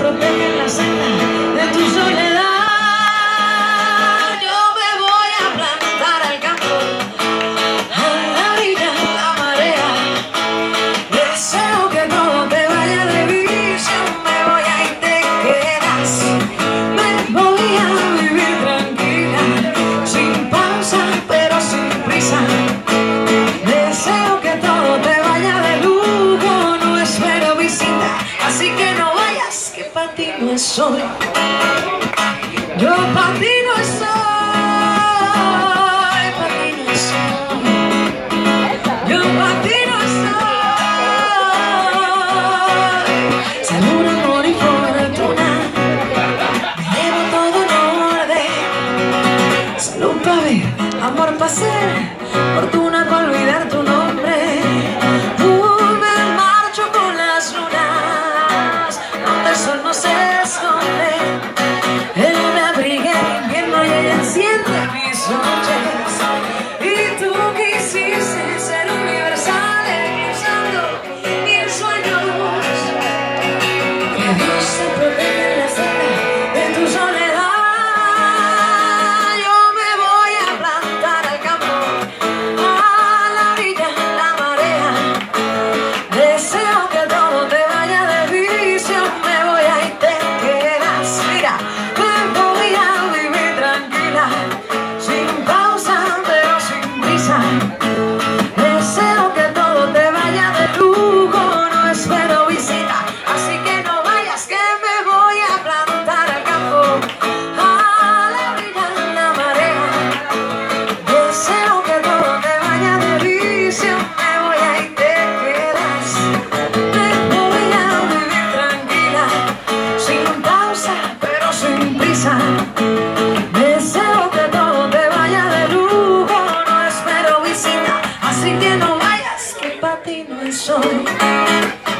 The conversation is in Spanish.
protege en la senda de tu soledad. Yo me voy a plantar al campo, a la orilla de la marea. Deseo que todo te vaya de vicio. Me voy a ir, te quedas. Me voy a vivir tranquila, sin pausa pero sin prisa. Deseo que todo te vaya de lujo, no espero visita, así que no vayas, que pa' ti no soy. Yo pa' ti no soy, pa' ti no soy. Yo pa' ti no soy. Salud, amor y fortuna, me llevo todo en orden. Salud pa' ver, amor pa' ser, fortuna pa' olvidar tu nombre. Me marcho con las lunas, donde el sol no se esconde. Él me abriga en invierno y ella enciende mis noches. Y tú quisiste ser universal, cruzando mil sueños. Que Dios te proteja en la senda de tu soledad. Yo me voy a plantar al campo, a la orilla de la marea. Deseo que todo te vaya de vicio. Me voy a ir, te quedas. Mira, me voy a vivir tranquila, sin pausa pero sin prisa. Deseo que todo te vaya de lujo, no espero visita, así que no vayas, que me voy a plantar al campo, a la orilla de la marea. Deseo que todo te vaya de vicio. Me voy a ir, te quedas. Me voy a vivir tranquila, sin pausa pero sin prisa. Deseo que todo te vaya de lujo, no espero visita, así que no vayas, que pa' ti no soy.